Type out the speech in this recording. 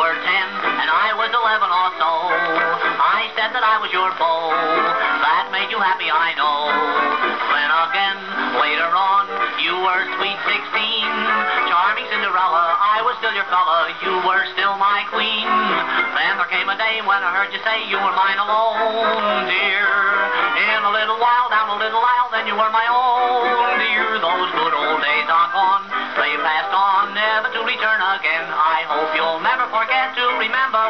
were 10 and I was 11 or so. I said that I was your beau. That made you happy, I know. Then again, later on, you were sweet 16. Charming Cinderella, I was still your fella. You were still my queen. Then there came a day when I heard you say you were mine alone, dear. In a little while, down a little aisle, then you were my own, dear. Those good old days are gone. They passed on, never to return again. I hope you'll never forget to remember